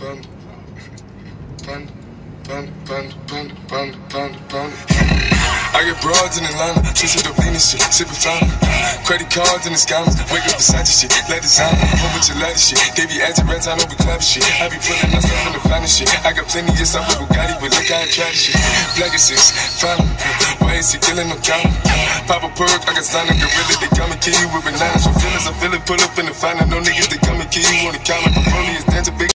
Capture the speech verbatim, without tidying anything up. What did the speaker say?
panda, panda, panda, panda, panda, panda, panda, panda. I get broads in Atlanta, twisted up lean and shit, sippin' fountain. Credit cards in the scammers, wake up Versace shit, let designer, whole bunch of ladder shit. They be acting rats, I know we clapping shit. I be pulling myself in the finest shit. I got plenty of stuff with Bugatti, but look how I try this shit. Black is six, fountain, why is he killing no count? Pop a perk, I got signed a gorilla, they come and kill you with bananas. For feelings, I feel it, pull up in the finest. No niggas, they come and kill you on the counter. The police dance a big